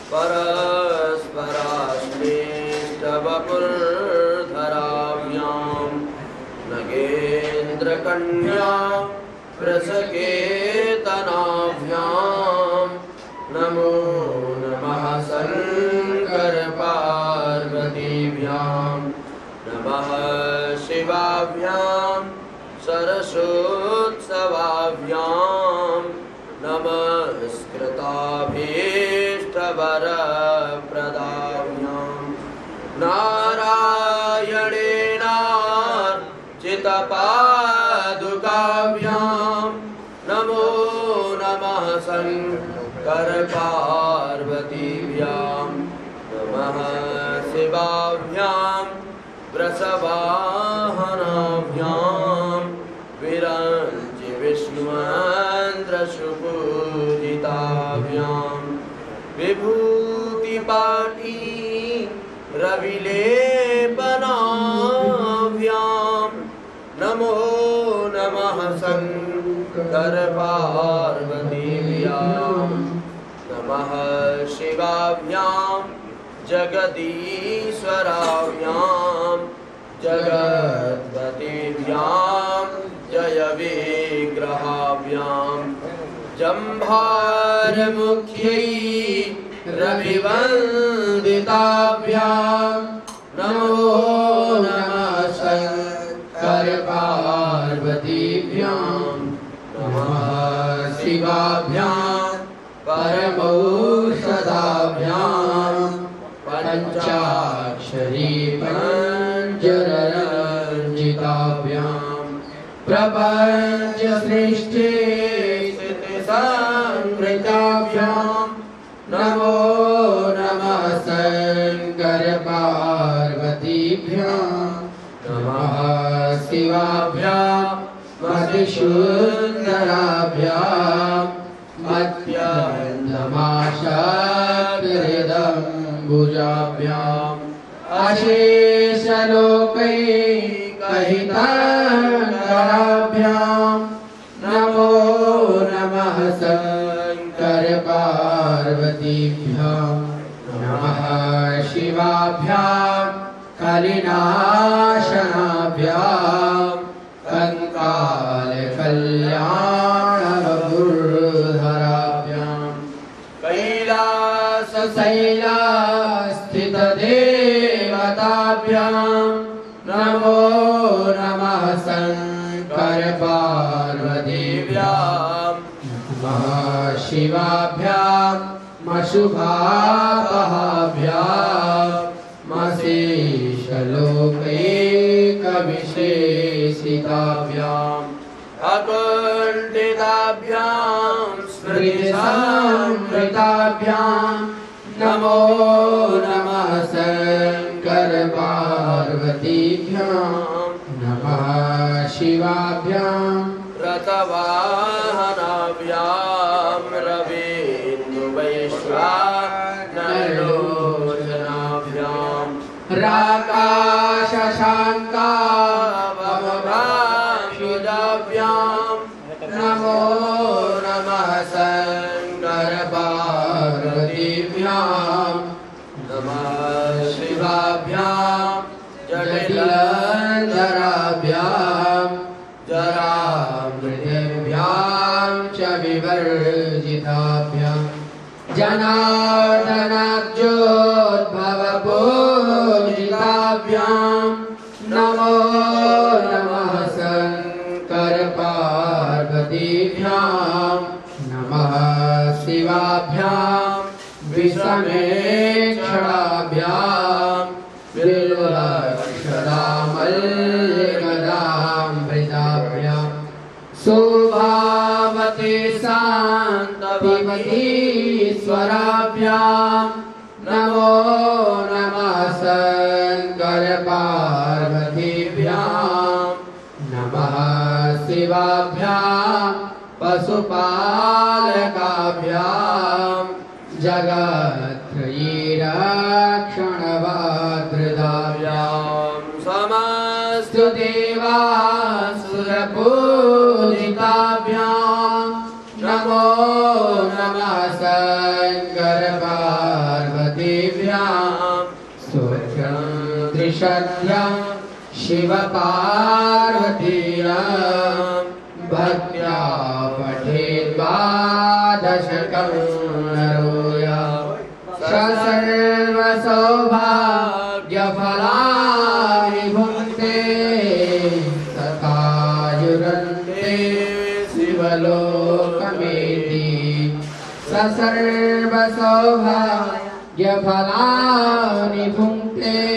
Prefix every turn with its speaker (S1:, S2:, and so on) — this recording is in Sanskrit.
S1: परस्पराश्लिष्टवपुर्धराभ्यां नगेन्द्रकन्या वृषकेतनाभ्यां नमो नमः शङ्कर पार्वतीभ्यां नमः शिवाभ्यां सरसोत्सवाभ्यां नमस्कृताभीष्टवरप्रदाभ्यां नारायणेनार्चितपादुकाभ्यां नमो नमः शङ्कर पार्वतीभ्यां नमः शिवाभ्यां वृषवाहनाभ्यां विरञ्चि विष्णुमन्त्रसुपूजिताभ्यां विभूतिपाटी रविलेपनाभ्यां नमो नमः शङ्कर पार्वतीभ्यां नमः शिवाभ्यां जगदीश्वराभ्यां जगद्पतिभ्यां जय विग्रहाभ्यां जम्भारमुख्यै रविवन्दिताभ्यां नमो नमः शङ्कर पार्वतीभ्यां नमः शिवाभ्यां परमौषधाभ्यां पञ्चाक्षरी पञ्जररञ्जिताभ्यां प्रपञ्च सृष्टि स्थितिसंहृताभ्यां नमो नमः शङ्कर पार्वतीभ्यां नमः शिवाभ्यां मधुसूदनाभ्यां मध्यन्तमाशाभ्याम् अशेषलोकैकहिताभ्यां नमो नमः शङ्कर पार्वतीभ्यां नमः शिवाभ्यां कलिनाशनाभ्यां कंकालकल्याणवपुर्धराभ्यां कैलासशैलास्थितदेवताभ्यां नमो नमः शङ्कर पार्वतीभ्यां नमः शिवाभ्यां मशुभापहाभ्यां मशेषलोकैकविशेषिताभ्याम् अकुण्ठिताभ्यां स्मृतिसंहृताभ्यां नमो नमः शङ्कर पार्वतीभ्यां नमः शिवाभ्यां रतवाहनाभ्यां रवीन्द्रवैश्वानरलोचनाभ्यां राकाशशाङ्कावभाषुजाभ्यां नमो नमः शङ्कर पार्वतीभ्यां नमः शिवाभ्यां जटिलधराभ्यां जरामृतिभ्यां च विवर्जिताभ्यां जनार्दनाब्जोद्भवपूजिताभ्यां नमो नमः शङ्कर पार्वतीभ्यां नमः शिवाभ्यां विषमेक्षणाभ्यां बिल्वक्षरामल्लिकदामृताभ्यां शोभावती शान्तविमतीश्वराभ्यां नमो नमः शङ्कर पार्वतीभ्यां नमः शिवाभ्यां पशुपालकाभ्यां जगत्त्रयीरक्षणवादृदाभ्यां समस्तदेवासुरपूजिताभ्यां नमो नमः शङ्कर पार्वतीभ्यां श्रद्धा शिवपार्वतीनां भक्त्या पठेद्वादशकं नरो यः स सर्वसौभाग्यफलानि भुङ्क्ते तथायुरन्ते शिवलोकमेति स सर्वसौभाग्यफलानि भुङ्क्ते